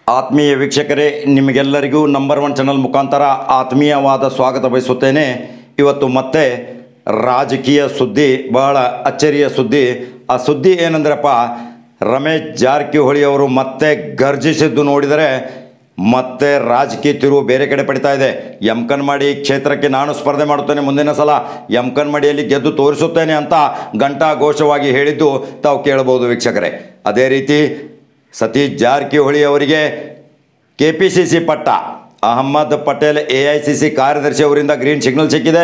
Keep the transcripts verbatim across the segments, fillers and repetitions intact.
ಆತ್ಮೀಯ ವೀಕ್ಷಕರೇ, ನಿಮಗೆಲ್ಲರಿಗೂ ನಂಬರ್ ಒನ್ ಚಾನಲ್ ಮುಖಾಂತರ ಆತ್ಮೀಯವಾದ ಸ್ವಾಗತ ಬಯಸುತ್ತೇನೆ. ಇವತ್ತು ಮತ್ತೆ ರಾಜಕೀಯ ಸುದ್ದಿ, ಬಹಳ ಅಚ್ಚರಿಯ ಸುದ್ದಿ. ಆ ಸುದ್ದಿ ಏನಂದ್ರಪ್ಪ, ರಮೇಶ್ ಜಾರಕಿಹೊಳಿ ಅವರು ಮತ್ತೆ ಗರ್ಜಿಸಿದ್ದು ನೋಡಿದರೆ ಮತ್ತೆ ರಾಜಕೀಯ ತಿರುವು ಬೇರೆ ಕಡೆ ಪಡಿತಾ ಇದೆ. ಯಮಕನ್ಮಡಿ ಕ್ಷೇತ್ರಕ್ಕೆ ನಾನು ಸ್ಪರ್ಧೆ ಮಾಡುತ್ತೇನೆ, ಮುಂದಿನ ಸಲ ಯಮಕನ್ಮಡಿಯಲ್ಲಿ ಗೆದ್ದು ತೋರಿಸುತ್ತೇನೆ ಅಂತ ಘಂಟಾಘೋಷವಾಗಿ ಹೇಳಿದ್ದು ತಾವು ಕೇಳಬಹುದು ವೀಕ್ಷಕರೇ. ಅದೇ ರೀತಿ ಸತೀಶ್ ಜಾರಕಿಹೊಳಿ ಅವರಿಗೆ ಕೆ ಪಿ ಸಿ ಸಿ ಪಟ್ಟ, Ahmed Patel A I C C ಕಾರ್ಯದರ್ಶಿ ಅವರಿಂದ ಗ್ರೀನ್ ಸಿಗ್ನಲ್ ಸಿಕ್ಕಿದೆ.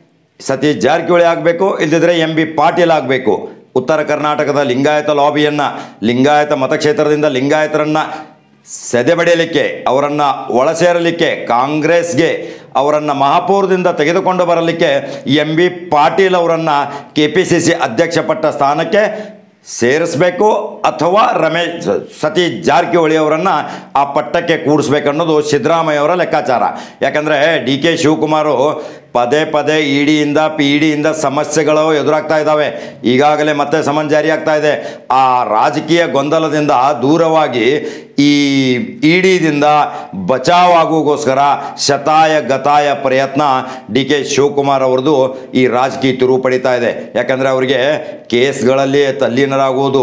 ಸತೀಶ್ ಜಾರಕಿಹೊಳಿ ಆಗಬೇಕು, ಇಲ್ಲದಿದ್ದರೆ ಎಂ ಬಿ ಪಾಟೀಲ್ ಆಗಬೇಕು. ಉತ್ತರ ಕರ್ನಾಟಕದ ಲಿಂಗಾಯತ ಲಾಬಿಯನ್ನು, ಲಿಂಗಾಯತ ಮತಕ್ಷೇತ್ರದಿಂದ ಲಿಂಗಾಯತರನ್ನು ಸೆದೆಬಡಿಯಲಿಕ್ಕೆ, ಅವರನ್ನು ಒಳಸೇರಲಿಕ್ಕೆ, ಕಾಂಗ್ರೆಸ್ಗೆ ಅವರನ್ನು ಮಹಾಪೌರದಿಂದ ತೆಗೆದುಕೊಂಡು ಬರಲಿಕ್ಕೆ ಎಂ ಬಿ ಪಾಟೀಲ್ ಅವರನ್ನು ಕೆ ಪಿ ಸಿ ಸಿ ಅಧ್ಯಕ್ಷ ಪಟ್ಟ ಸ್ಥಾನಕ್ಕೆ ಸೇರಿಸಬೇಕು ಅಥವಾ ರಮೇಶ್ ಸತೀಶ್ ಜಾರಕಿಹೊಳಿ ಅವರನ್ನು ಆ ಪಟ್ಟಕ್ಕೆ ಕೂಡಿಸ್ಬೇಕನ್ನೋದು ಸಿದ್ದರಾಮಯ್ಯ ಅವರ ಲೆಕ್ಕಾಚಾರ. ಯಾಕಂದರೆ ಡಿ ಕೆ ಶಿವಕುಮಾರು ಪದೇ ಪದೇ ಇ ಡಿಯಿಂದ ಪಿ ಇ ಡಿಯಿಂದ ಸಮಸ್ಯೆಗಳು ಎದುರಾಗ್ತಾ ಇದ್ದಾವೆ. ಈಗಾಗಲೇ ಮತ್ತೆ ಸಮನ್ ಜಾರಿ ಆಗ್ತಾ ಇದೆ. ಆ ರಾಜಕೀಯ ಗೊಂದಲದಿಂದ ದೂರವಾಗಿ ಈ ಇ ಡಿದಿಂದ ಬಚಾವಾಗುಗೋಸ್ಕರ ಶತಾಯ ಗತಾಯ ಪ್ರಯತ್ನ ಡಿ ಕೆ ಶಿವಕುಮಾರ್ ಅವ್ರದ್ದು ಈ ರಾಜಕೀಯ ತಿರುವು ಪಡಿತಾ ಇದೆ. ಯಾಕಂದರೆ ಅವರಿಗೆ ಕೇಸ್ಗಳಲ್ಲಿ ತಲ್ಲೀನರಾಗುವುದು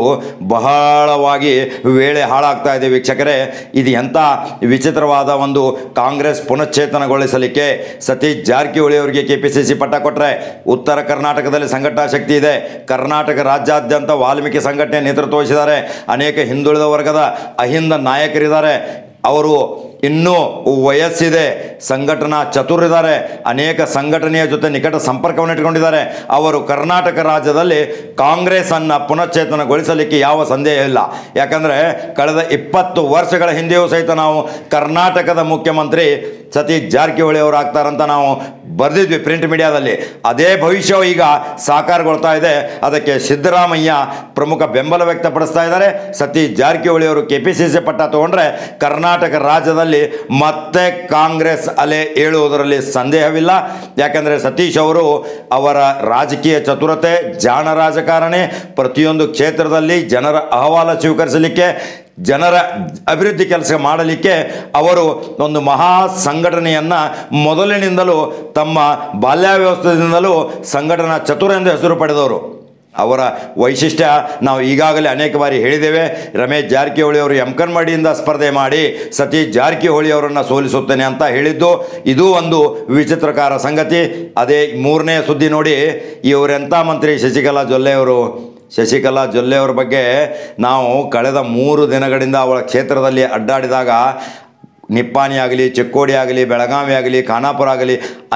ಬಹಳವಾಗಿ ವೇಳೆ ಹಾಳಾಗ್ತಾ ಇದೆ ವೀಕ್ಷಕರೇ. ಇದು ಎಂಥ ವಿಚಿತ್ರವಾದ ಒಂದು ಕಾಂಗ್ರೆಸ್ ಪುನಶ್ಚೇತನಗೊಳಿಸಲಿಕ್ಕೆ ಸತೀಶ್ ಜಾರಕಿಹೊಳಿ ಅವರಿಗೆ ಕೆ ಪಿ ಸಿ ಸಿ ಪಟ್ಟ ಕೊಟ್ಟರೆ, ಉತ್ತರ ಕರ್ನಾಟಕದಲ್ಲಿ ಸಂಘಟನಾ ಶಕ್ತಿ ಇದೆ. ಕರ್ನಾಟಕ ರಾಜ್ಯಾದ್ಯಂತ ವಾಲ್ಮೀಕಿ ಸಂಘಟನೆ ನೇತೃತ್ವ ವಹಿಸಿದ್ದಾರೆ. ಅನೇಕ ಹಿಂದುಳಿದ ವರ್ಗದ ಅಹಿಂದ ನಾಯಕರಿದ್ದಾರೆ. ಅವರು ಇನ್ನೂ ವಯಸ್ಸಿದೆ, ಸಂಘಟನಾ ಚತುರಿದ್ದಾರೆ, ಅನೇಕ ಸಂಘಟನೆಯ ಜೊತೆ ನಿಕಟ ಸಂಪರ್ಕವನ್ನು ಇಟ್ಕೊಂಡಿದ್ದಾರೆ. ಅವರು ಕರ್ನಾಟಕ ರಾಜ್ಯದಲ್ಲಿ ಕಾಂಗ್ರೆಸ್ಸನ್ನು ಪುನಶ್ಚೇತನಗೊಳಿಸಲಿಕ್ಕೆ ಯಾವ ಸಂದೇಹ ಇಲ್ಲ. ಯಾಕಂದರೆ ಕಳೆದ ಇಪ್ಪತ್ತು ವರ್ಷಗಳ ಹಿಂದೆಯೂ ಸಹಿತ ನಾವು ಕರ್ನಾಟಕದ ಮುಖ್ಯಮಂತ್ರಿ ಸತೀಶ್ ಜಾರಕಿಹೊಳಿ ಅವರು ಆಗ್ತಾರಂತ ನಾವು ಬರೆದಿದ್ವಿ ಪ್ರಿಂಟ್ ಮೀಡಿಯಾದಲ್ಲಿ. ಅದೇ ಭವಿಷ್ಯ ಈಗ ಸಾಕಾರಗೊಳ್ತಾ ಇದೆ. ಅದಕ್ಕೆ ಸಿದ್ದರಾಮಯ್ಯ ಪ್ರಮುಖ ಬೆಂಬಲ ವ್ಯಕ್ತಪಡಿಸ್ತಾ ಇದ್ದಾರೆ. ಸತೀಶ್ ಜಾರಕಿಹೊಳಿ ಅವರು ಕೆ ಪಿ ಸಿ ಸಿ ಪಟ್ಟ ತಗೊಂಡ್ರೆ ಕರ್ನಾಟಕ ರಾಜ್ಯದಲ್ಲಿ ಮತ್ತೆ ಕಾಂಗ್ರೆಸ್ ಅಲೆ ಏಳುವುದರಲ್ಲಿ ಸಂದೇಹವಿಲ್ಲ. ಯಾಕಂದರೆ ಸತೀಶ್ ಅವರು ಅವರ ರಾಜಕೀಯ ಚತುರತೆ, ಜಾಣ ರಾಜಕಾರಣಿ, ಪ್ರತಿಯೊಂದು ಕ್ಷೇತ್ರದಲ್ಲಿ ಜನರ ಅಹವಾಲು ಸ್ವೀಕರಿಸಲಿಕ್ಕೆ, ಜನರ ಅಭಿವೃದ್ಧಿ ಕೆಲಸ ಮಾಡಲಿಕ್ಕೆ ಅವರು ಒಂದು ಮಹಾ ಸಂಘಟನೆಯನ್ನು ಮೊದಲಿನಿಂದಲೂ ತಮ್ಮ ಬಾಲ್ಯಾವ್ಯವಸ್ಥೆಯಿಂದಲೂ ಸಂಘಟನಾ ಚತುರ ಎಂದು ಹೆಸರು ಪಡೆದವರು. ಅವರ ವೈಶಿಷ್ಟ್ಯ ನಾವು ಈಗಾಗಲೇ ಅನೇಕ ಬಾರಿ ಹೇಳಿದ್ದೇವೆ. ರಮೇಶ್ ಜಾರಕಿಹೊಳಿ ಅವರು ಯಮಕನ್ಮಡಿಯಿಂದ ಸ್ಪರ್ಧೆ ಮಾಡಿ ಸತೀಶ್ ಜಾರಕಿಹೊಳಿ ಅವರನ್ನು ಸೋಲಿಸುತ್ತೇನೆ ಅಂತ ಹೇಳಿದ್ದು ಇದು ಒಂದು ವಿಚಿತ್ರಕಾರ ಸಂಗತಿ. ಅದೇ ಮೂರನೇ ಸುದ್ದಿ ನೋಡಿ, ಇವರೆಂಥ ಮಂತ್ರಿ ಶಶಿಕಲಾ ಜೊಲ್ಲೆ ಅವರು. ಶಶಿಕಲಾ ಜೊಲ್ಲೆ ಅವರ ಬಗ್ಗೆ ನಾವು ಕಳೆದ ಮೂರು ದಿನಗಳಿಂದ ಅವಳ ಕ್ಷೇತ್ರದಲ್ಲಿ ಅಡ್ಡಾಡಿದಾಗ ನಿಪ್ಪಾಣಿ ಆಗಲಿ, ಚಿಕ್ಕೋಡಿ ಆಗಲಿ, ಬೆಳಗಾವಿ ಆಗಲಿ, ಖಾನಾಪುರ ಆಗಲಿ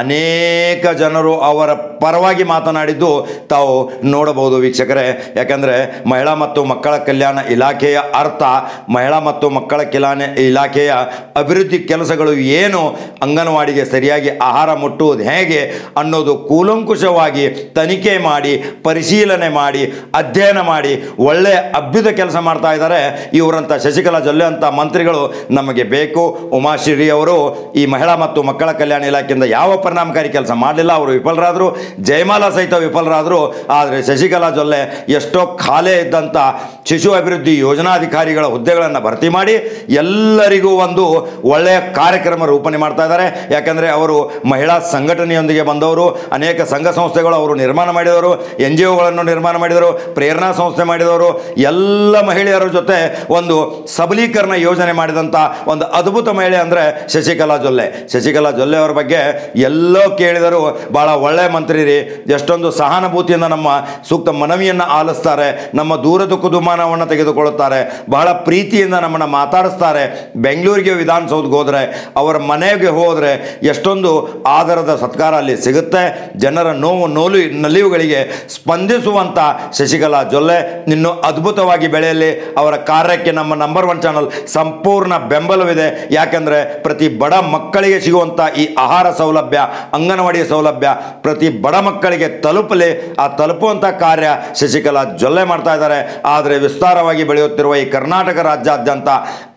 ಅನೇಕ ಜನರು ಅವರ ಪರವಾಗಿ ಮಾತನಾಡಿದ್ದು ತಾವು ನೋಡಬಹುದು ವೀಕ್ಷಕರೇ. ಯಾಕಂದರೆ ಮಹಿಳಾ ಮತ್ತು ಮಕ್ಕಳ ಕಲ್ಯಾಣ ಇಲಾಖೆಯ ಅರ್ಥ, ಮಹಿಳಾ ಮತ್ತು ಮಕ್ಕಳ ಕಲ್ಯಾಣ ಇಲಾಖೆಯ ಅಭಿವೃದ್ಧಿ ಕೆಲಸಗಳು ಏನು, ಅಂಗನವಾಡಿಗೆ ಸರಿಯಾಗಿ ಆಹಾರ ಮುಟ್ಟುವುದು ಹೇಗೆ ಅನ್ನೋದು ಕೂಲಂಕುಷವಾಗಿ ತನಿಖೆ ಮಾಡಿ, ಪರಿಶೀಲನೆ ಮಾಡಿ, ಅಧ್ಯಯನ ಮಾಡಿ ಒಳ್ಳೆಯ ಅಭ್ಯುದ ಕೆಲಸ ಮಾಡ್ತಾ ಇದ್ದಾರೆ. ಇವರಂಥ ಶಶಿಕಲಾ ಜೊಲ್ಲೆ ಅಂತ ಮಂತ್ರಿಗಳು ನಮಗೆ ಬೇಕು. ಉಮಾಶ್ರೀ ಅವರು ಈ ಮಹಿಳಾ ಮತ್ತು ಮಕ್ಕಳ ಕಲ್ಯಾಣ ಇಲಾಖೆಯಿಂದ ಯಾವ ಪರಿಣಾಮಕಾರಿ ಕೆಲಸ ಮಾಡಲಿಲ್ಲ. ಅವರು ವಿಫಲರಾದರು. ಜಯಮಾಲಾ ಸಹಿತ ವಿಫಲರಾದರು. ಆದರೆ ಶಶಿಕಲಾ ಜೊಲ್ಲೆ ಎಷ್ಟೋ ಖಾಲಿ ಇದ್ದಂಥ ಶಿಶು ಅಭಿವೃದ್ಧಿ ಯೋಜನಾಧಿಕಾರಿಗಳ ಹುದ್ದೆಗಳನ್ನು ಭರ್ತಿ ಮಾಡಿ ಎಲ್ಲರಿಗೂ ಒಂದು ಒಳ್ಳೆಯ ಕಾರ್ಯಕ್ರಮ ರೂಪಣೆ ಮಾಡ್ತಾ ಇದ್ದಾರೆ. ಯಾಕಂದರೆ ಅವರು ಮಹಿಳಾ ಸಂಘಟನೆಯೊಂದಿಗೆ ಬಂದವರು, ಅನೇಕ ಸಂಘ ಸಂಸ್ಥೆಗಳು ಅವರು ನಿರ್ಮಾಣ ಮಾಡಿದವರು, ಎನ್ ಜಿ ಒಗಳನ್ನು ನಿರ್ಮಾಣ ಮಾಡಿದರು, ಪ್ರೇರಣಾ ಸಂಸ್ಥೆ ಮಾಡಿದವರು, ಎಲ್ಲ ಮಹಿಳೆಯರ ಜೊತೆ ಒಂದು ಸಬಲೀಕರಣ ಯೋಜನೆ ಮಾಡಿದಂಥ ಒಂದು ಅದ್ಭುತ ಮಹಿಳೆ ಅಂದರೆ ಶಶಿಕಲಾ ಜೊಲ್ಲೆ. ಶಶಿಕಲಾ ಜೊಲ್ಲೆ ಅವರ ಬಗ್ಗೆ ಎಲ್ಲೋ ಕೇಳಿದರೂ ಭಾಳ ಒಳ್ಳೆಯ ಮಂತ್ರಿ ರೀ, ಎಷ್ಟೊಂದು ಸಹಾನುಭೂತಿಯಿಂದ ನಮ್ಮ ಸೂಕ್ತ ಮನವಿಯನ್ನು ಆಲಿಸ್ತಾರೆ, ನಮ್ಮ ದೂರದ ಕುದುಮಾನವನ್ನು ತೆಗೆದುಕೊಳ್ಳುತ್ತಾರೆ, ಬಹಳ ಪ್ರೀತಿಯಿಂದ ನಮ್ಮನ್ನು ಮಾತಾಡಿಸ್ತಾರೆ. ಬೆಂಗಳೂರಿಗೆ ವಿಧಾನಸೌಧಕ್ಕೆ ಹೋದರೆ, ಅವರ ಮನೆಗೆ ಹೋದರೆ ಎಷ್ಟೊಂದು ಆಧಾರದ ಸತ್ಕಾರ ಅಲ್ಲಿ ಸಿಗುತ್ತೆ. ಜನರ ನೋವು ನೋಲು ನಲಿವುಗಳಿಗೆ ಸ್ಪಂದಿಸುವಂಥ ಶಶಿಕಲಾ ಜೊಲ್ಲೆ ಇನ್ನೂ ಅದ್ಭುತವಾಗಿ ಬೆಳೆಯಲಿ. ಅವರ ಕಾರ್ಯಕ್ಕೆ ನಮ್ಮ ನಂಬರ್ ಒನ್ ಚಾನಲ್ ಸಂಪೂರ್ಣ ಬೆಂಬಲವಿದೆ. ಯಾಕಂದರೆ ಪ್ರತಿ ಬಡ ಮಕ್ಕಳಿಗೆ ಸಿಗುವಂಥ ಈ ಆಹಾರ ಸೌಲಭ್ಯ, ಅಂಗನವಾಡಿ ಸೌಲಭ್ಯ ಪ್ರತಿ ಬಡ ಮಕ್ಕಳಿಗೆ ತಲುಪಲಿ. ಆ ತಲುಪುವಂಥ ಕಾರ್ಯ ಶಶಿಕಲಾ ಜೊಲ್ಲೆ ಮಾಡ್ತಾ ಇದ್ದಾರೆ. ಆದರೆ ವಿಸ್ತಾರವಾಗಿ ಬೆಳೆಯುತ್ತಿರುವ ಈ ಕರ್ನಾಟಕ ರಾಜ್ಯಾದ್ಯಂತ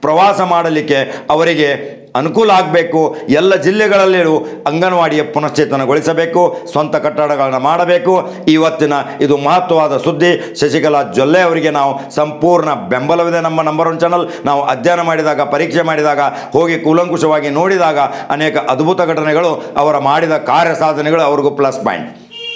ಪ್ರವಾಸ ಮಾಡಲಿಕ್ಕೆ ಅವರಿಗೆ ಅನುಕೂಲ ಆಗಬೇಕು. ಎಲ್ಲ ಜಿಲ್ಲೆಗಳಲ್ಲಿಯೂ ಅಂಗನವಾಡಿಯ ಪುನಶ್ಚೇತನಗೊಳಿಸಬೇಕು, ಸ್ವಂತ ಕಟ್ಟಡಗಳನ್ನು ಮಾಡಬೇಕು. ಇವತ್ತಿನ ಇದು ಮಹತ್ವವಾದ ಸುದ್ದಿ. ಶಶಿಕಲಾ ಜೊಲ್ಲೆ ಅವರಿಗೆ ನಾವು ಸಂಪೂರ್ಣ ಬೆಂಬಲವಿದೆ. ನಮ್ಮ ನಂಬರ್ ಒನ್ ಚಾನಲ್ ನಾವು ಅಧ್ಯಯನ ಮಾಡಿದಾಗ, ಪರೀಕ್ಷೆ ಮಾಡಿದಾಗ, ಹೋಗಿ ಕೂಲಂಕುಷವಾಗಿ ನೋಡಿದಾಗ ಅನೇಕ ಅದ್ಭುತ ಘಟನೆಗಳು, ಅವರ ಮಾಡಿದ ಕಾರ್ಯ ಸಾಧನೆಗಳು ಅವ್ರಿಗೂ ಪ್ಲಸ್ ಪಾಯಿಂಟ್.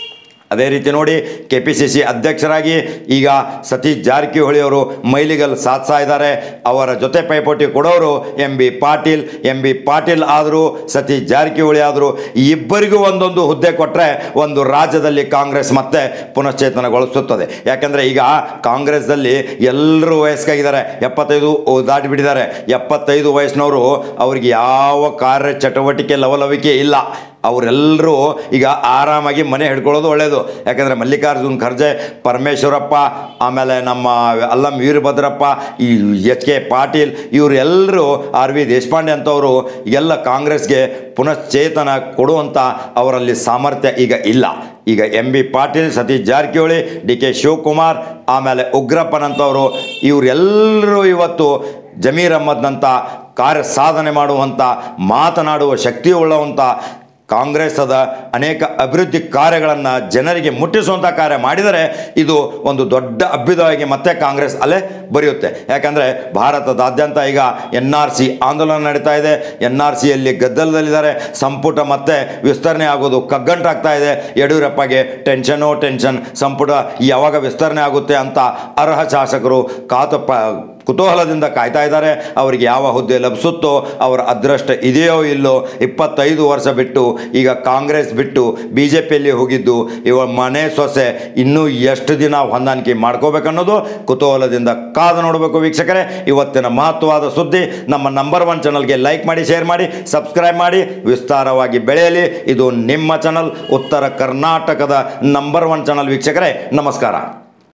ಅದೇ ರೀತಿ ನೋಡಿ, ಕೆ ಪಿ ಸಿ ಸಿ ಅಧ್ಯಕ್ಷರಾಗಿ ಈಗ ಸತೀಶ್ ಜಾರಕಿಹೊಳಿ ಅವರು ಮೈಲಿಗಲ್ ಸಾಧಿಸ್ತಾ ಇದ್ದಾರೆ. ಅವರ ಜೊತೆ ಪೈಪೋಟಿ ಕೊಡೋರು M B Patil. M B Patil ಆದರೂ ಸತೀಶ್ ಜಾರಕಿಹೊಳಿ ಆದರೂ ಇಬ್ಬರಿಗೂ ಒಂದೊಂದು ಹುದ್ದೆ ಕೊಟ್ಟರೆ ಒಂದು ರಾಜ್ಯದಲ್ಲಿ ಕಾಂಗ್ರೆಸ್ ಮತ್ತೆ ಪುನಶ್ಚೇತನಗೊಳಿಸುತ್ತದೆ. ಯಾಕೆಂದರೆ ಈಗ ಕಾಂಗ್ರೆಸ್ದಲ್ಲಿ ಎಲ್ಲರೂ ವಯಸ್ಸಾಗಿದ್ದಾರೆ, ಎಪ್ಪತ್ತೈದು ದಾಟಿಬಿಟ್ಟಿದ್ದಾರೆ. ಎಪ್ಪತ್ತೈದು ವಯಸ್ಸಿನವರು ಅವ್ರಿಗೆ ಯಾವ ಕಾರ್ಯ ಚಟುವಟಿಕೆ ಲವಲವಿಕೆ ಇಲ್ಲ. ಅವರೆಲ್ಲರೂ ಈಗ ಆರಾಮಾಗಿ ಮನೆ ಹಿಡ್ಕೊಳ್ಳೋದು ಒಳ್ಳೆಯದು. ಯಾಕಂದರೆ ಮಲ್ಲಿಕಾರ್ಜುನ್ ಖರ್ಗೆ, ಪರಮೇಶ್ವರಪ್ಪ, ಆಮೇಲೆ ನಮ್ಮ ಅಲ್ಲಂ ವೀರಭದ್ರಪ್ಪ, ಈ ಎಚ್ ಕೆ ಪಾಟೀಲ್, ಇವರೆಲ್ಲರೂ ಆರ್ ವಿ ದೇಶಪಾಂಡೆ ಅಂಥವರು ಎಲ್ಲ ಕಾಂಗ್ರೆಸ್ಗೆ ಪುನಶ್ಚೇತನ ಕೊಡುವಂಥ ಅವರಲ್ಲಿ ಸಾಮರ್ಥ್ಯ ಈಗ ಇಲ್ಲ. ಈಗ M B Patil, Satish Jarkiholi, D K Shivakumar, ಆಮೇಲೆ ಉಗ್ರಪ್ಪನಂಥವರು ಇವರೆಲ್ಲರೂ ಇವತ್ತು ಜಮೀರ್ ಅಹ್ಮದ್ನಂಥ ಕಾರ್ಯ ಸಾಧನೆ ಮಾಡುವಂಥ, ಮಾತನಾಡುವ ಶಕ್ತಿ ಉಳ್ಳವಂಥ, ಕಾಂಗ್ರೆಸ್ಸದ ಅನೇಕ ಅಭಿವೃದ್ಧಿ ಕಾರ್ಯಗಳನ್ನು ಜನರಿಗೆ ಮುಟ್ಟಿಸುವಂಥ ಕಾರ್ಯ ಮಾಡಿದರೆ ಇದು ಒಂದು ದೊಡ್ಡ ಅಭ್ಯುದಯವಾಗಿ ಮತ್ತೆ ಕಾಂಗ್ರೆಸ್ ಅಲ್ಲೇ ಬರೆಯುತ್ತೆ. ಯಾಕಂದರೆ ಭಾರತದಾದ್ಯಂತ ಈಗ ಎನ್ ಆರ್ ಸಿ ಆಂದೋಲನ ನಡೀತಾ ಇದೆ. ಎನ್ ಆರ್ ಸಿಯಲ್ಲಿ ಗದ್ದಲದಲ್ಲಿದ್ದಾರೆ. ಸಂಪುಟ ಮತ್ತೆ ವಿಸ್ತರಣೆ ಆಗೋದು ಕಗ್ಗಂಟಾಗ್ತಾ ಇದೆ. ಯಡಿಯೂರಪ್ಪಗೆ ಟೆನ್ಷನೋ ಟೆನ್ಷನ್, ಸಂಪುಟ ಯಾವಾಗ ವಿಸ್ತರಣೆ ಆಗುತ್ತೆ ಅಂತ ಅರ್ಹ ಶಾಸಕರು ಕಾತು ಪ ಕುತೂಹಲದಿಂದ ಕಾಯ್ತಾ ಇದ್ದಾರೆ. ಅವರಿಗೆ ಯಾವ ಹುದ್ದೆ ಲಭಿಸುತ್ತೋ, ಅವರ ಅದೃಷ್ಟ ಇದೆಯೋ ಇಲ್ಲೋ. ಇಪ್ಪತ್ತೈದು ವರ್ಷ ಬಿಟ್ಟು ಈಗ ಕಾಂಗ್ರೆಸ್ ಬಿಟ್ಟು ಬಿ ಜೆ ಪಿಯಲ್ಲಿ ಹೋಗಿದ್ದು ಇವ ಮನೆ ಸೊಸೆ ಇನ್ನೂ ಎಷ್ಟು ದಿನ ಹೊಂದಾಣಿಕೆ ಮಾಡ್ಕೋಬೇಕನ್ನೋದು ಕುತೂಹಲದಿಂದ ಕಾದು ನೋಡಬೇಕು. ವೀಕ್ಷಕರೇ, ಇವತ್ತಿನ ಮಹತ್ವವಾದ ಸುದ್ದಿ. ನಮ್ಮ ನಂಬರ್ ಒನ್ ಚಾನಲ್ಗೆ ಲೈಕ್ ಮಾಡಿ, ಶೇರ್ ಮಾಡಿ, ಸಬ್ಸ್ಕ್ರೈಬ್ ಮಾಡಿ. ವಿಸ್ತಾರವಾಗಿ ಬೆಳೆಯಲಿ. ಇದು ನಿಮ್ಮ ಚಾನಲ್, ಉತ್ತರ ಕರ್ನಾಟಕದ ನಂಬರ್ ಒನ್ ಚಾನಲ್. ವೀಕ್ಷಕರೇ, ನಮಸ್ಕಾರ.